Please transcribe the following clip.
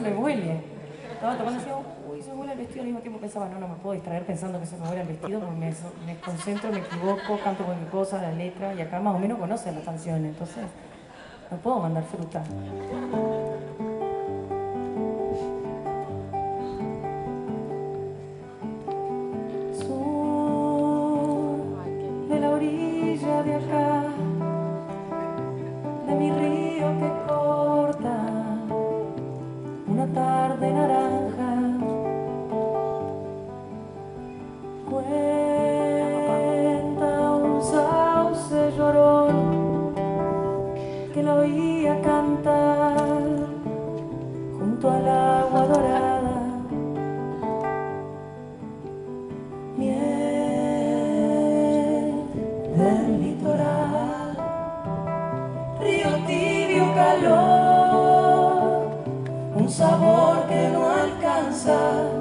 me huele. Estaba tomando y decía, uy, se me huele el vestido. Al mismo tiempo pensaba, no me puedo distraer pensando que se me huele el vestido porque me concentro, me equivoco, canto cualquier cosa, la letra, y acá más o menos conocen las canciones, entonces no puedo mandar fruta. De la orilla de acá, de mi río que corta una tarde naranja, cuenta un sauce llorón que lo oía cantar junto al agua dorada. Del litoral, río tibio calor, un sabor que no alcanza